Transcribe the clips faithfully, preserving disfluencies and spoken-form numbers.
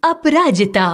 अपराजिता।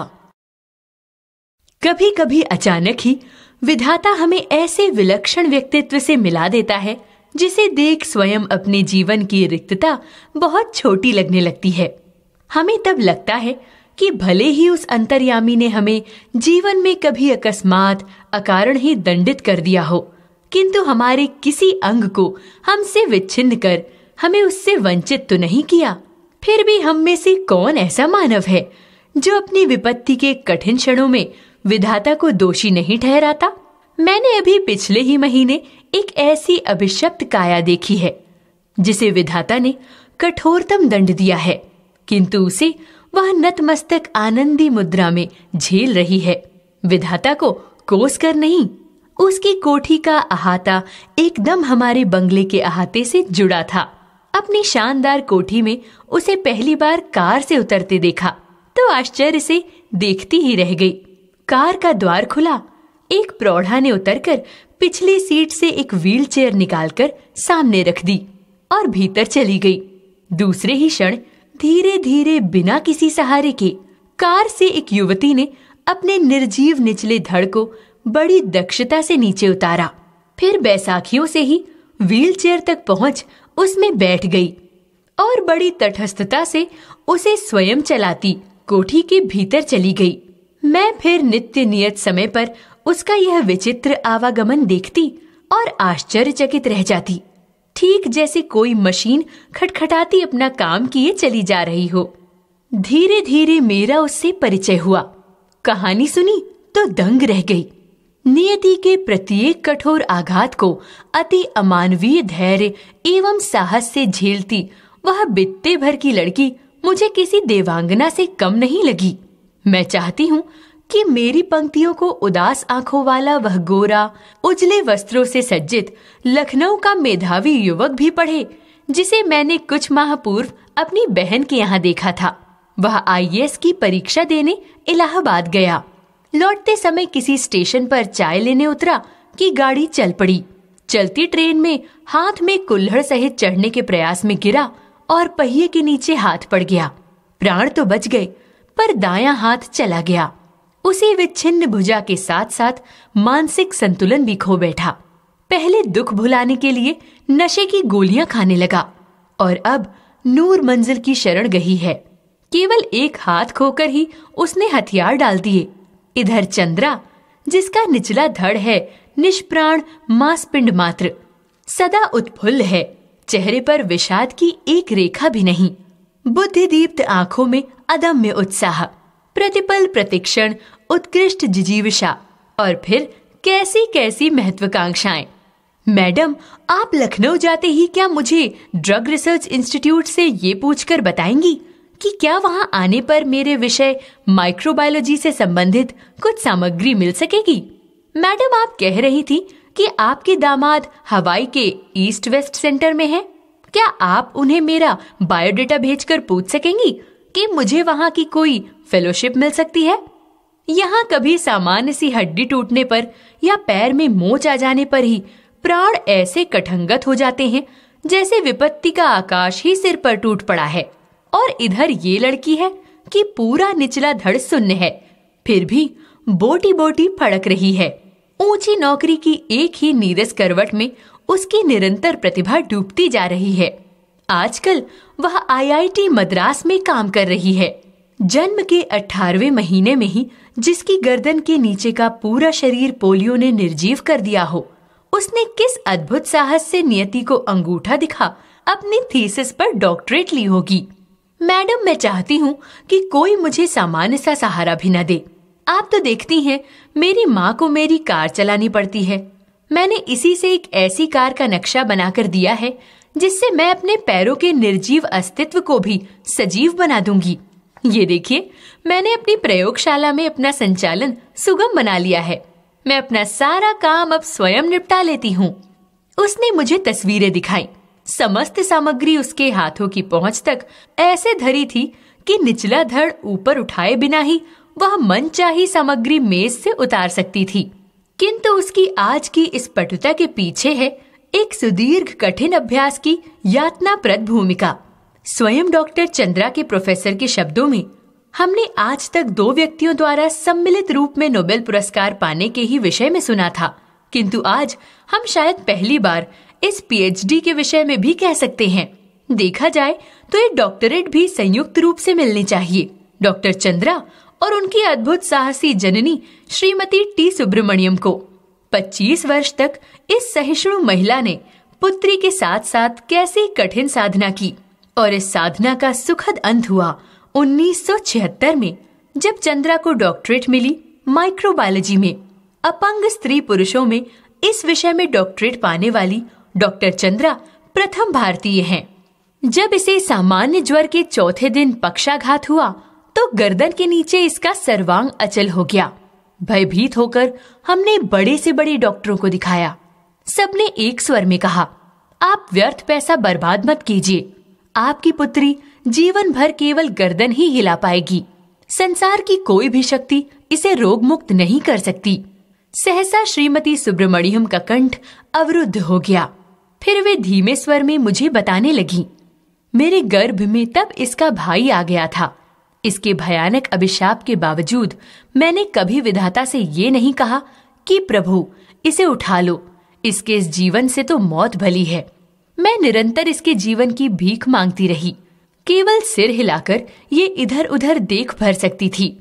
कभी कभी अचानक ही विधाता हमें ऐसे विलक्षण व्यक्तित्व से मिला देता है जिसे देख स्वयं अपने जीवन की रिक्तता बहुत छोटी लगने लगती है। हमें तब लगता है कि भले ही उस अंतर्यामी ने हमें जीवन में कभी अकस्मात अकारण ही दंडित कर दिया हो, किंतु हमारे किसी अंग को हमसे विच्छिन्न कर हमें उससे वंचित तो नहीं किया। फिर भी हम में से कौन ऐसा मानव है जो अपनी विपत्ति के कठिन क्षणों में विधाता को दोषी नहीं ठहराता। मैंने अभी पिछले ही महीने एक ऐसी अभिशप्त काया देखी है जिसे विधाता ने कठोरतम दंड दिया है, किंतु उसे वह नतमस्तक आनंदी मुद्रा में झेल रही है। विधाता को कोस कर नहीं, उसकी कोठी का अहाता एकदम हमारे बंगले के अहाते से जुड़ा था। अपनी शानदार कोठी में उसे पहली बार कार से उतरते देखा तो आश्चर्य से देखती ही रह गई। कार का द्वार खुला, एक प्रौढ़ा ने उतरकर पिछली सीट से एक व्हील चेयर निकालकर सामने रख दी और भीतर चली गई। दूसरे ही क्षण धीरे धीरे बिना किसी सहारे के कार से एक युवती ने अपने निर्जीव निचले धड़ को बड़ी दक्षता से नीचे उतारा, फिर बैसाखियों से ही व्हील चेयर तक पहुंच उसमें बैठ गई और बड़ी तटस्थता से उसे स्वयं चलाती कोठी के भीतर चली गई। मैं फिर नित्य नियत समय पर उसका यह विचित्र आवागमन देखती और आश्चर्यचकित रह जाती, ठीक जैसे कोई मशीन खटखटाती अपना काम किए चली जा रही हो। धीरे धीरे मेरा उससे परिचय हुआ। कहानी सुनी तो दंग रह गई। नियति के प्रत्येक कठोर आघात को अति अमानवीय धैर्य एवं साहस से झेलती वह बित्ते भर की लड़की मुझे किसी देवांगना से कम नहीं लगी। मैं चाहती हूँ कि मेरी पंक्तियों को उदास आंखों वाला वह गोरा उजले वस्त्रों से सज्जित लखनऊ का मेधावी युवक भी पढ़े, जिसे मैंने कुछ माह पूर्व अपनी बहन के यहाँ देखा था। वह आई ए एस की परीक्षा देने इलाहाबाद गया। लौटते समय किसी स्टेशन पर चाय लेने उतरा कि गाड़ी चल पड़ी। चलती ट्रेन में हाथ में कुल्हड़ सहित चढ़ने के प्रयास में गिरा और पहिए के नीचे हाथ पड़ गया। प्राण तो बच गए पर दायां हाथ चला गया। उसी विच्छिन्न भुजा के साथ साथ मानसिक संतुलन भी खो बैठा। पहले दुख भुलाने के लिए नशे की गोलियां खाने लगा और अब नूर मंजिल की शरण गई है। केवल एक हाथ खोकर ही उसने हथियार डाल दिए। इधर चंद्रा, जिसका निचला धड़ है निष्प्राण मांसपिंड मात्र, सदा उत्फुल्ल है, चेहरे पर विषाद की एक रेखा भी नहीं। बुद्धि दीप्त आंखों में अदम्य उत्साह, प्रतिपल प्रतिक्षण उत्कृष्ट जिजीविषा और फिर कैसी कैसी महत्वाकांक्षाएं। मैडम, आप लखनऊ जाते ही क्या मुझे ड्रग रिसर्च इंस्टीट्यूट से ये पूछकर बताएंगी कि क्या वहां आने पर मेरे विषय माइक्रोबायोलॉजी से संबंधित कुछ सामग्री मिल सकेगी? मैडम, आप कह रही थी कि आपके दामाद हवाई के ईस्ट वेस्ट सेंटर में हैं। क्या आप उन्हें मेरा बायोडेटा भेजकर पूछ सकेंगी कि मुझे वहां की कोई फेलोशिप मिल सकती है? यहाँ कभी सामान्य सी हड्डी टूटने पर या पैर में मोच आ जाने पर ही प्राण ऐसे कठंगत हो जाते हैं जैसे विपत्ति का आकाश ही सिर पर टूट पड़ा है। और इधर ये लड़की है कि पूरा निचला धड़ शून्य है, फिर भी बोटी बोटी फड़क रही है। ऊंची नौकरी की एक ही नीरस करवट में उसकी निरंतर प्रतिभा डूबती जा रही है। आजकल वह आई आई टी मद्रास में काम कर रही है। जन्म के अठारहवें महीने में ही जिसकी गर्दन के नीचे का पूरा शरीर पोलियो ने निर्जीव कर दिया हो, उसने किस अद्भुत साहस से नियति को अंगूठा दिखा अपनी थीसिस पर डॉक्टरेट ली होगी। मैडम, मैं चाहती हूँ कि कोई मुझे सामान्य सा सहारा भी न दे। आप तो देखती हैं मेरी माँ को मेरी कार चलानी पड़ती है। मैंने इसी से एक ऐसी कार का नक्शा बनाकर दिया है जिससे मैं अपने पैरों के निर्जीव अस्तित्व को भी सजीव बना दूंगी। ये देखिए, मैंने अपनी प्रयोगशाला में अपना संचालन सुगम बना लिया है। मैं अपना सारा काम अब स्वयं निपटा लेती हूँ। उसने मुझे तस्वीरें दिखाई। समस्त सामग्री उसके हाथों की पहुंच तक ऐसे धरी थी कि निचला धड़ ऊपर उठाए बिना ही वह मनचाही सामग्री मेज से उतार सकती थी। किंतु उसकी आज की इस पटुता के पीछे है एक सुदीर्घ कठिन अभ्यास की यातनाप्रद भूमिका। स्वयं डॉक्टर चंद्रा के प्रोफेसर के शब्दों में, हमने आज तक दो व्यक्तियों द्वारा सम्मिलित रूप में नोबेल पुरस्कार पाने के ही विषय में सुना था, किंतु आज हम शायद पहली बार इस पीएचडी के विषय में भी कह सकते हैं। देखा जाए तो ये डॉक्टरेट भी संयुक्त रूप से मिलनी चाहिए। डॉक्टर चंद्रा और उनकी अद्भुत साहसी जननी श्रीमती टी सुब्रमण्यम को। पच्चीस वर्ष तक इस सहिष्णु महिला ने पुत्री के साथ साथ कैसी कठिन साधना की और इस साधना का सुखद अंत हुआ उन्नीस सौ छिहत्तर में, जब चंद्रा को डॉक्टरेट मिली माइक्रोबायोलॉजी में। अपंग स्त्री पुरुषों में इस विषय में डॉक्टरेट पाने वाली डॉक्टर चंद्रा प्रथम भारतीय हैं। जब इसे सामान्य ज्वर के चौथे दिन पक्षाघात हुआ तो गर्दन के नीचे इसका सर्वांग अचल हो गया। भयभीत होकर हमने बड़े से बड़े डॉक्टरों को दिखाया। सबने एक स्वर में कहा, आप व्यर्थ पैसा बर्बाद मत कीजिए, आपकी पुत्री जीवन भर केवल गर्दन ही हिला पाएगी। संसार की कोई भी शक्ति इसे रोग मुक्त नहीं कर सकती। सहसा श्रीमती सुब्रमण्यम का कंठ अवरुद्ध हो गया। फिर वे धीमे स्वर में मुझे बताने लगी, मेरे गर्भ में तब इसका भाई आ गया था। इसके भयानक अभिशाप के बावजूद मैंने कभी विधाता से ये नहीं कहा कि प्रभु इसे उठा लो, इसके इस जीवन से तो मौत भली है। मैं निरंतर इसके जीवन की भीख मांगती रही। केवल सिर हिलाकर ये इधर उधर देख भर सकती थी।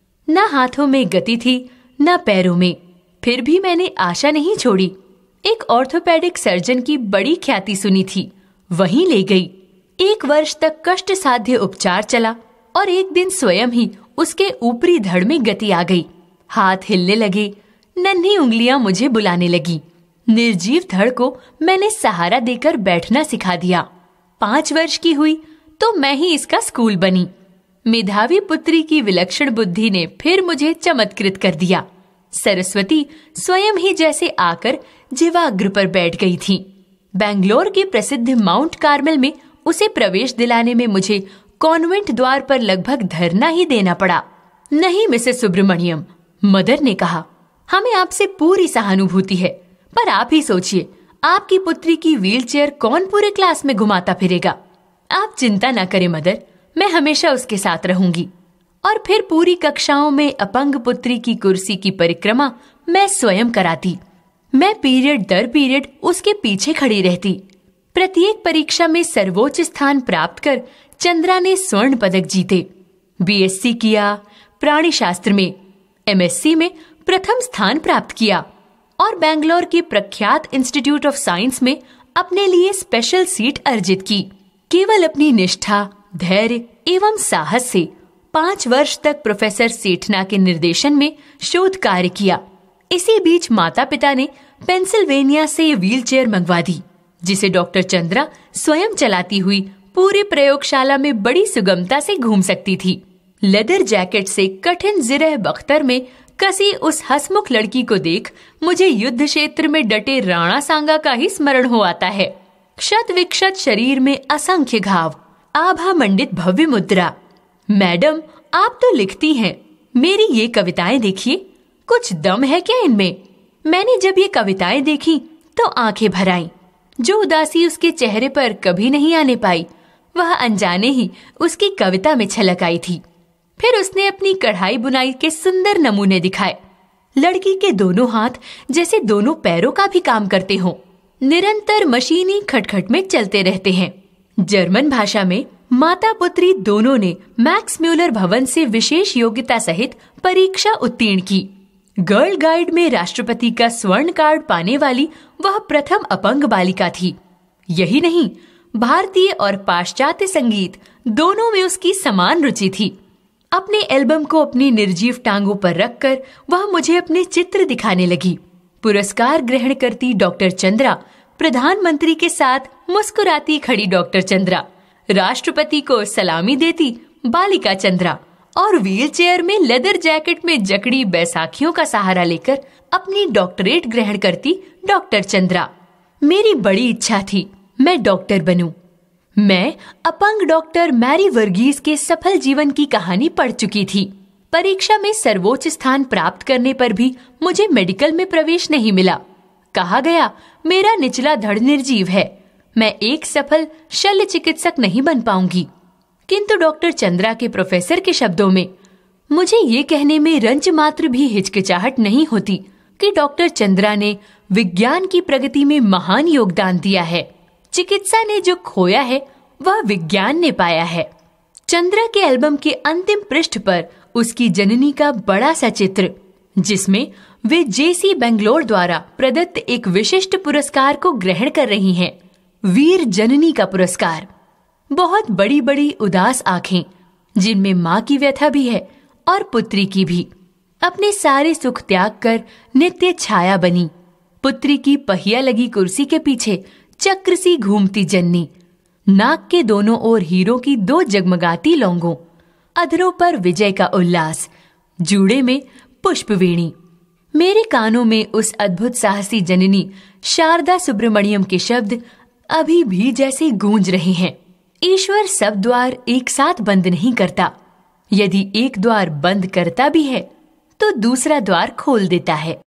न हाथों में गति थी न पैरों में। फिर भी मैंने आशा नहीं छोड़ी। एक ऑर्थोपेडिक सर्जन की बड़ी ख्याति सुनी थी, वहीं ले गई। एक वर्ष तक कष्ट साध्य उपचार चला और एक दिन स्वयं ही उसके ऊपरी धड़ में गति आ गई। हाथ हिलने लगे, नन्ही उंगलियां मुझे बुलाने लगी। निर्जीव धड़ को मैंने सहारा देकर बैठना सिखा दिया। पांच वर्ष की हुई तो मैं ही इसका स्कूल बनी। मेधावी पुत्री की विलक्षण बुद्धि ने फिर मुझे चमत्कृत कर दिया। सरस्वती स्वयं ही जैसे आकर जीवाग्र पर बैठ गई थी। बेंगलोर के प्रसिद्ध माउंट कार्मेल में उसे प्रवेश दिलाने में मुझे कॉन्वेंट द्वार पर लगभग धरना ही देना पड़ा। नहीं मिसेस सुब्रमण्यम, मदर ने कहा, हमें आपसे पूरी सहानुभूति है, पर आप ही सोचिए, आपकी पुत्री की व्हीलचेयर कौन पूरे क्लास में घुमाता फिरेगा। आप चिंता न करें मदर, मैं हमेशा उसके साथ रहूंगी। और फिर पूरी कक्षाओं में अपंग पुत्री की कुर्सी की परिक्रमा मैं स्वयं कराती। मैं पीरियड दर पीरियड उसके पीछे खड़ी रहती। प्रत्येक परीक्षा में सर्वोच्च स्थान प्राप्त कर चंद्रा ने स्वर्ण पदक जीते। बीएससी किया, प्राणी शास्त्र में, एमएससी में प्रथम स्थान प्राप्त किया और बेंगलोर के प्रख्यात इंस्टीट्यूट ऑफ साइंस में अपने लिए स्पेशल सीट अर्जित की। केवल अपनी निष्ठा, धैर्य एवं साहस से पांच वर्ष तक प्रोफेसर सेठना के निर्देशन में शोध कार्य किया। इसी बीच माता पिता ने पेंसिल्वेनिया से व्हीलचेयर मंगवा दी, जिसे डॉक्टर चंद्रा स्वयं चलाती हुई पूरे प्रयोगशाला में बड़ी सुगमता से घूम सकती थी। लेदर जैकेट से कठिन जिरह बख्तर में कसी उस हंसमुख लड़की को देख मुझे युद्ध क्षेत्र में डटे राणा सांगा का ही स्मरण हो आता है। क्षत विक्षत शरीर में असंख्य घाव, आभा मंडित भव्य मुद्रा। मैडम, आप तो लिखती हैं, मेरी ये कविताएं देखिए, कुछ दम है क्या इनमें? मैंने जब ये कविताएं देखी तो आंखें भर आईं। जो उदासी उसके चेहरे पर कभी नहीं आने पाई, वह अनजाने ही उसकी कविता में छलक आई थी। फिर उसने अपनी कढ़ाई बुनाई के सुंदर नमूने दिखाए। लड़की के दोनों हाथ जैसे दोनों पैरों का भी काम करते हों, निरंतर मशीनी खटखट में चलते रहते हैं। जर्मन भाषा में माता पुत्री दोनों ने मैक्स म्यूलर भवन से विशेष योग्यता सहित परीक्षा उत्तीर्ण की। गर्ल गाइड में राष्ट्रपति का स्वर्ण कार्ड पाने वाली वह प्रथम अपंग बालिका थी। यही नहीं, भारतीय और पाश्चात्य संगीत दोनों में उसकी समान रुचि थी। अपने एल्बम को अपनी निर्जीव टांगों पर रखकर वह मुझे अपने चित्र दिखाने लगी। पुरस्कार ग्रहण करती डॉक्टर चंद्रा, प्रधानमंत्री के साथ मुस्कुराती खड़ी डॉक्टर चंद्रा, राष्ट्रपति को सलामी देती बालिका चंद्रा और व्हीलचेयर में लेदर जैकेट में जकड़ी बैसाखियों का सहारा लेकर अपनी डॉक्टरेट ग्रहण करती डॉक्टर चंद्रा। मेरी बड़ी इच्छा थी मैं डॉक्टर बनूं। मैं अपंग डॉक्टर मैरी वर्गीस के सफल जीवन की कहानी पढ़ चुकी थी। परीक्षा में सर्वोच्च स्थान प्राप्त करने पर भी मुझे मेडिकल में प्रवेश नहीं मिला। कहा गया मेरा निचला धड़ निर्जीव है, मैं एक सफल शल्य चिकित्सक नहीं बन पाऊंगी। किंतु डॉक्टर चंद्रा के प्रोफेसर के शब्दों में मुझे ये कहने में रंच मात्र भी हिचकिचाहट नहीं होती कि डॉक्टर चंद्रा ने विज्ञान की प्रगति में महान योगदान दिया है। चिकित्सा ने जो खोया है वह विज्ञान ने पाया है। चंद्रा के एल्बम के अंतिम पृष्ठ पर उसकी जननी का बड़ा सा चित्र, जिसमें वे जेसी बेंगलोर द्वारा प्रदत्त एक विशिष्ट पुरस्कार को ग्रहण कर रही हैं, वीर जननी का पुरस्कार। बहुत बड़ी बड़ी उदास आंखें, जिनमें माँ की व्यथा भी है और पुत्री की भी। अपने सारे सुख त्याग कर नित्य छाया बनी। पुत्री की पहिया लगी कुर्सी के पीछे चक्र सी घूमती जननी। नाक के दोनों ओर हीरों की दो जगमगाती लौंगों, अधरों पर विजय का उल्लास, जूड़े में पुष्पवेणी। मेरे कानों में उस अद्भुत साहसी जननी शारदा सुब्रमण्यम के शब्द अभी भी जैसे गूंज रहे हैं। ईश्वर सब द्वार एक साथ बंद नहीं करता। यदि एक द्वार बंद करता भी है तो दूसरा द्वार खोल देता है।